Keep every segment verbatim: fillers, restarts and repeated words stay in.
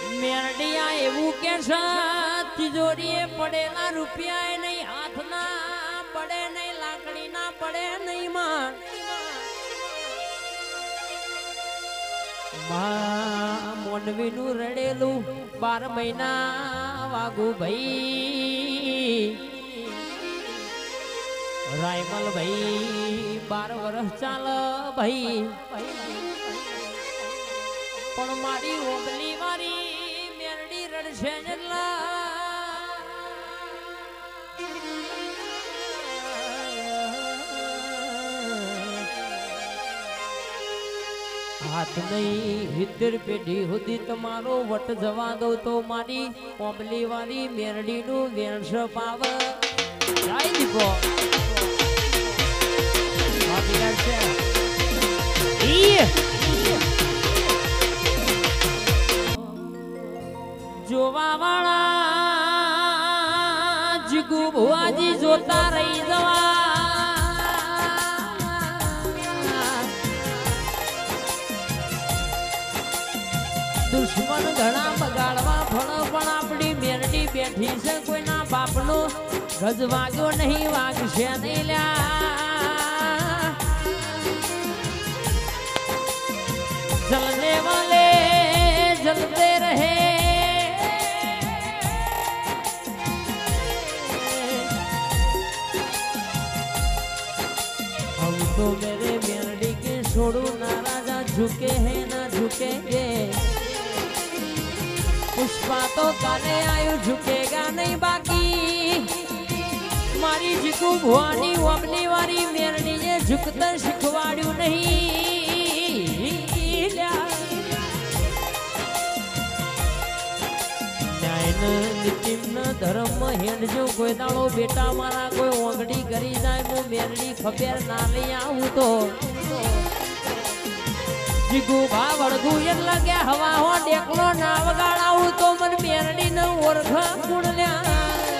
મેરડિયા એવું કે છે તિજોરીએ પડેલા રૂપિયા નહીં હાથ ના પડે નહીં લાકડી ના પડે નહીં માં મોનવી નું રડેલું બાર મહિના વાગુ ભાઈ રાયમલ ભાઈ બાર વર્ષ ચાલ ભાઈ પણ મારી ઓગલી મારી મેરડી રડશે જલ્લા હાથ નહીં હિતર પેઢી સુધી તમારો વટ જવા દો તો મારી ઓબલી વાળી મેરડી નું વેણસ પાવ જાય દીપો જોવા વાળા જીગુ ભુવાજી જોતા રહી જવા દુશ્મન ઘણા બગાડવા ફળ પણ આપણી મેરડી બેઠી છે કોઈના બાપનો ગજ વાગ્યો નહીં વાગશે નહીં લ્યા જલને વાલે જલતે રહે हम तो मेरे मेरडी के छोड़ू ना राजा झुके हैं ना झुकेंगे पुष्पा तो काने आयु झुकेगा नहीं बाकी मारी जीकू भुआनी वमनी वारी मेरनी ने झुकता शिखवाड़ू नहीं नितिम धर्म हेड जो कोई दाड़ो बेटा मारा कोई ओंगड़ी करी जाए वो मेरनी खबर ना ले आऊं तो जीगू भा वड़गू एन लगे हवा हो डेकलो ना वगाड़ाऊ तो मन मेरडी न ओरख गुणल्या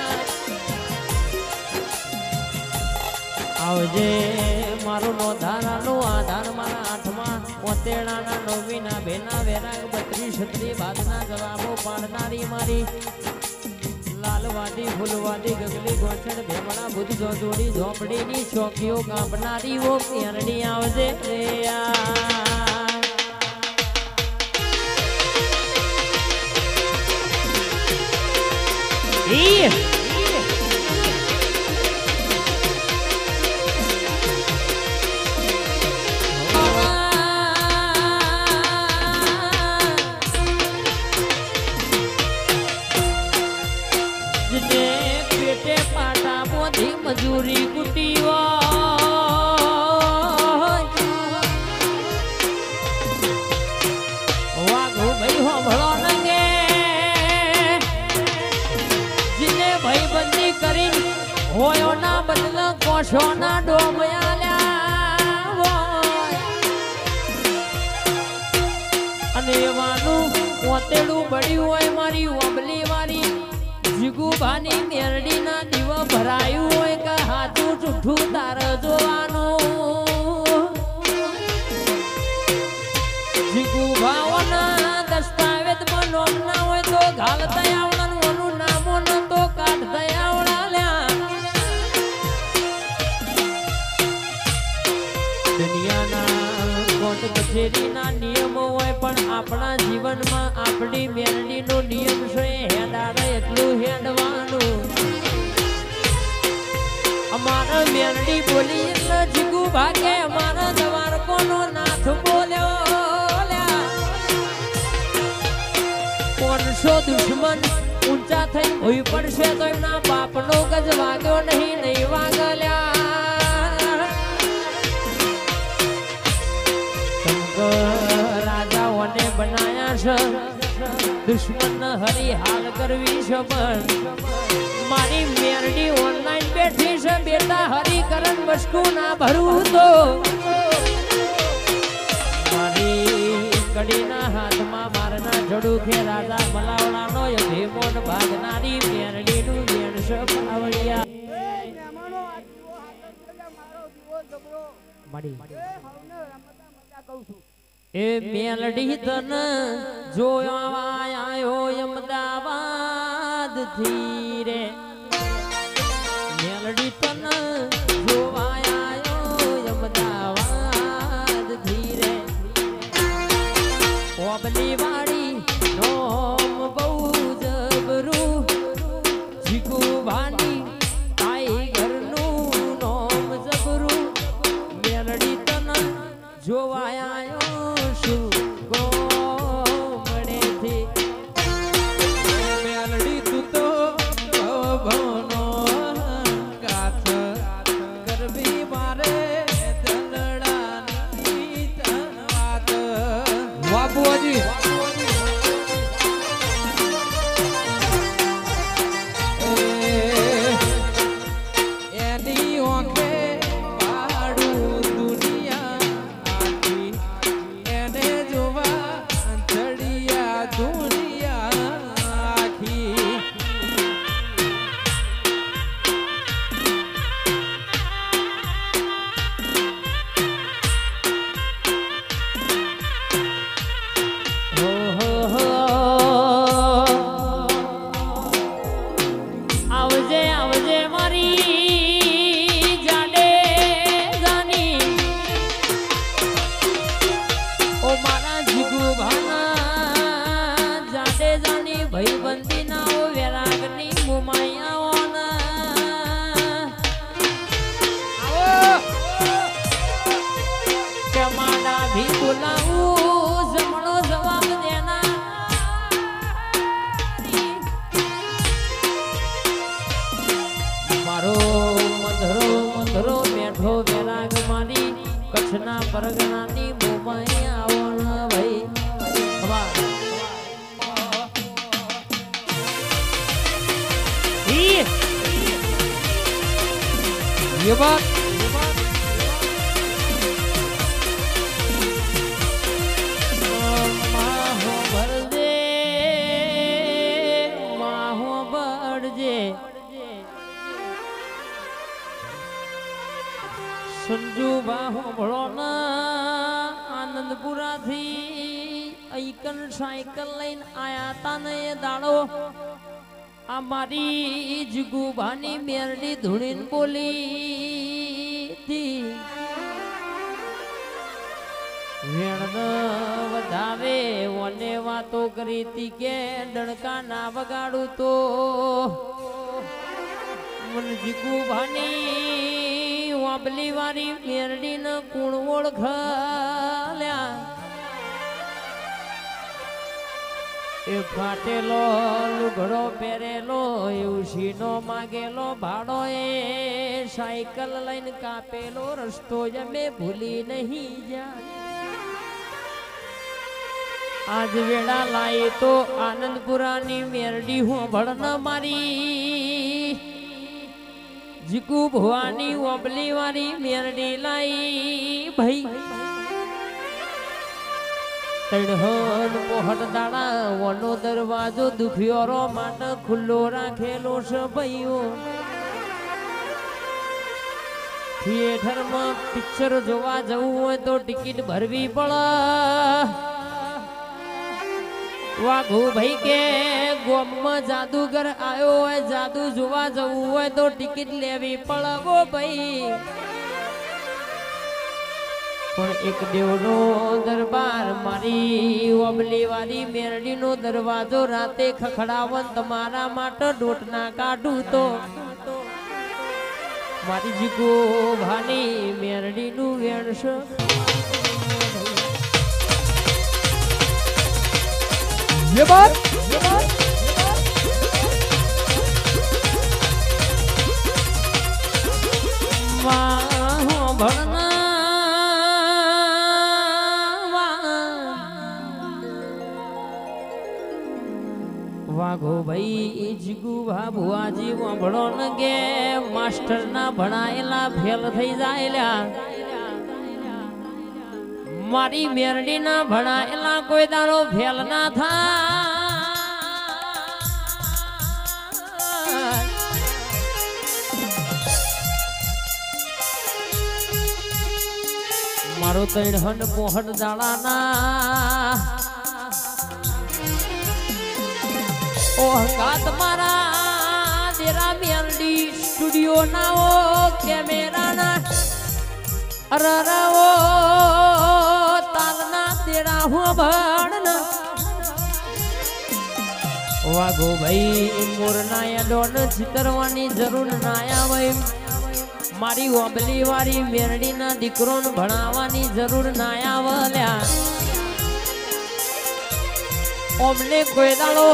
आवजे मारो नो धारा नो आधार मारा आठमा ओतेड़ा ना नौमी ना बेना वेरा बत्रीस छत्री बादना जवाबो पाड़नारी मारी लालवादी फूलवादी गगली गोचड़ भेमड़ा बुद्ध जो जोड़ी झोपड़ी नी चौकियों कांपनारी वो मेरडी आवजे रे यार पेटे पाटा मोधी मजूरी कुटी वाघो भाई हो भलो नंगे जिने भाई बंदी करी होयो ना बदल कोशो ना डोमया अने वानु ओतेडू बड़ी होय मारी ओबली मारी जीगू भानी मेरडी ना दीवा भरायु होय का हाथू ठूठू तार जोवानो जीगू भावना दस्तावेज में नोम ना होय तो घालता आवड़न वनु नामो न तो काढता आवड़ा ल्या दुनिया ना कोर्ट कचेरी ना नियम होय पण आपणा जीवन में आपणी मेरडी नो नियम छे हेडारे એટલું હેડવાનું અમારા મેરડી બોલી એટલે જીગુ ભાગે અમારા દવાર કોનો નાથ બોલ્યો કોણસો દુશ્મન ઊંચા થઈ હોઈ પડશે તો એમના બાપનો ગજ વાગ્યો નહીં નહીં વાગલ્યા રાજાઓને બનાયા છે दुश्मन हरी हाल करवी छपन मारी मेरडी ऑनलाइन बैठी छे बेटा हरी करण बसकू ना भरू तो मारी कड़ी ना हाथ में मारना जड़ू के राजा मलावड़ा नो ये भीमोन भागनारी मेरडी नु वेण छपावड़िया मारी ए मेलडी तन जो आयो ધીરે મેલડી તન જોવાયો અમદાવાદ ધીરે ઓબલી વાળી નોમ બહુ જબરું જીગુભાની ટાઈગરનું નોમ જબરું મેલડી તન જોવાયો શું બાબુજી એની ઓકે પાડું દુનિયા આખી એને જોવા ચડિયા દુનિયા આખી ભાઈબંધી ના વેરાગની મુમાયા ટમાડા ભી બોલાવું જમણો જવાબ દેના મારો મધરો મધરો મેઠો વેરાગ મારી કચ્છના પરગણાની મુમાયા ભાઈ ये बात माहो भरदे माहो भरजे संजू बाहो भड़ोना आनंदपुरा थी आइकन साइकिल लाइन आया था ने दाड़ो અમારી જુગુભાની મેરડી ધૂણીન બોલી થી વેણ વધાવે ઓને વાતો કરી તી કે ડણકા ના વગાડું તો મન જુગુભાની વાબલી વાળી મેરડી ન કુણ ઓળખલ્યા એ ફાટેલો લુગડો પહેરેલો ઉશીનો માગેલો ભાડો એ સાયકલ લઈને કાપેલો રસ્તો જમે ભૂલી નહીં જાય આજ વેળા લાઈ તો આનંદપુરાની મેરડી હું ભળન મારી જીકુ ભવાની ઓબલી વાળી મેરડી લાઈ ભાઈ તડહન પોહટ દાડા વનો દરવાજો દુખિયોરો માટે ખુલ્લો રાખેલો છે ભાઈઓ થિયેટરમાં પિક્ચર જોવા જવું હોય તો ટિકિટ ભરવી પડે વાઘુ ભાઈ કે ગોમમાં જાદુગર આવ્યો હોય જાદુ જોવા જવું હોય તો ટિકિટ લેવી પડે ઓ ભાઈ પણ એક દેવનો દરબાર મારી ઓબલી વાળી મેરડી નો દરવાજો રાતે ખખડાવન તમારા માટે ડોટના કાઢું તો મારી જીગો ભાની મેરડી નું વેણસ ये बात વાહ ભણના વાઘો ભાઈ જીગુ ભુવાજી વાંભળો ન ગે માસ્ટર ના ભણાયેલા ફેલ થઈ જાયેલા મારી મેરડી ના ભણાયેલા કોઈ દાડો ફેલ ના થાય મારો તૈણ પોહટ દાડાના ઓ કાત મારા तेरा मेलडी स्टूडियो ना हो कैमेरा ना अरे वो तालना तेरा हो भड़ना वागो भाई मोरना या डोन चितरवानी जरूर ना आवे मारी ओबली वारी मेरडी ना दीकरोन भणावानी जरूर ना आवल्या ओमने कोई दाड़ो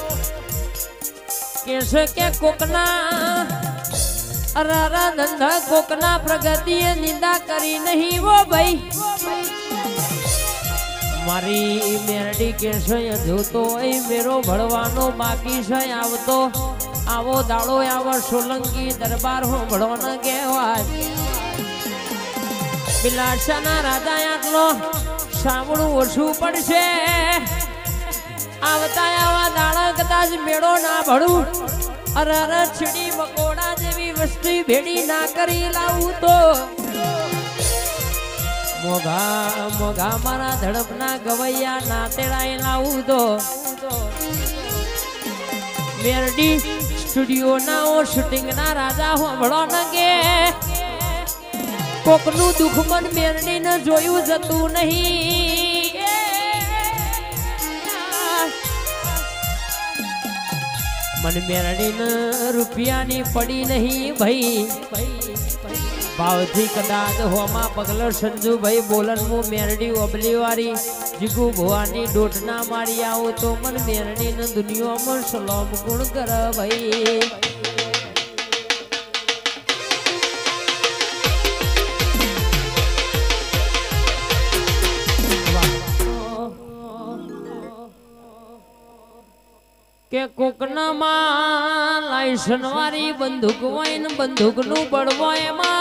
कैसे के कोकना अरारा धंधा कोकना प्रगति निंदा करी नहीं वो भाई मारी मेरडी कैसे जो तो ए मेरो भड़वानो बाकी से आवतो आवो दाड़ो आवर सोलंकी दरबार हो भड़वाना केवाय बिलासाना राजा आटलो सामणु ओछू पड़शे आवता आवा दाड़ा कदाच मेड़ो ना भड़ू अरे अरे छिड़ी मकोड़ा जेवी वस्तु भेड़ी ना करी लाऊ तो मोगा मोगा मारा धड़पना गवैया ना तेड़ाई लाऊ तो मेरडी स्टूडियो ना हो शूटिंग ना राजा हो बड़ो नगे कोकनु दुखमन मेरडी न जोयू जतू नहीं मन मेरडी न रुपया नी पड़ी नहीं भाई भावथी कदाच होमा पगलर संजू भाई बोलन मु मेरडी ओबली वारी जिगु भवानी डोटना मारी आओ तो मन मेरडी न दुनिया में सलाम गुण कर भाई के कोकना मां लाइसन वारी बंदूक वाइन बंदूक नु बड़वो एमा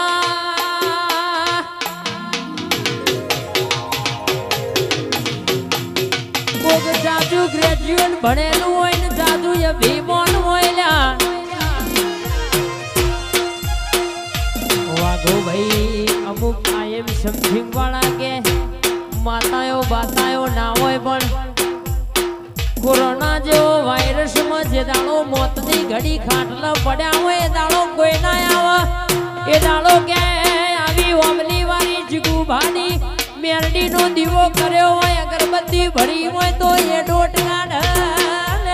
कोक जाजू ग्रेजुएट भणेलू होइन जाजू ये भी बोन होइला वागो भाई अमुक आई एम समथिंग वाला के मातायो बातायो ना होय पण कोरोना जो वायरस में जे दाड़ो मौत नी घड़ी खाटला पड़ा हुए दाड़ो कोई ना आवा ए दाड़ो के आवी ओमली वाली जिगु भानी मेरडी नो दीवो करयो होय अगरबत्ती भरी होय तो ये डोट काढ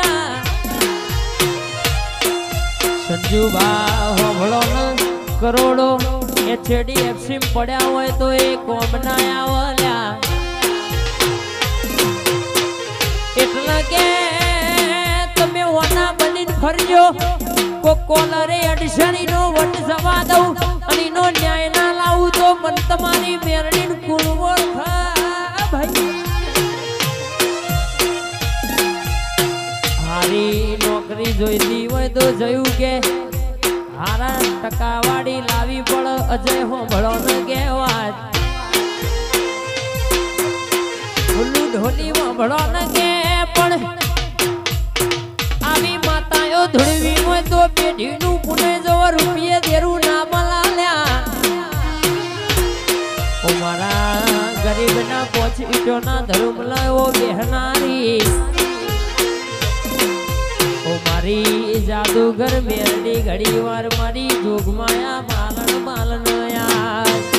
संजू बा होभळो न करोड़ो एचडीएफसी में पड़ा होय तो एक कोम ना आवल्या એટલે કે તમે ઓના બનીને ફરજો કો કોલરે અડસણી નો વટ જવા દઉં અને નો ન્યાય ના લાવું તો મન તમારી મેરડીન કુળવો થા ભાઈ હારી નોકરી જોઈતી હોય તો જોયું કે હારા ટકાવાળી લાવી પડ અજય હો ભળો ન કહેવાય ભૂલું ઢોલી માં ભળો ન કે પણ આવી માતાઓ ધોળવી હોય તો પેઢીનું પુણે જો રૂપિયે દેરું ના મલાલ્યા ઓ મારા ગરીબના પોચ ઈટોના ધર્મ લાયો બેહનારી ઓ મારી જાદુગર મેરડી ઘડી વાર મારી જોગમાયા માલણ માલણ યાર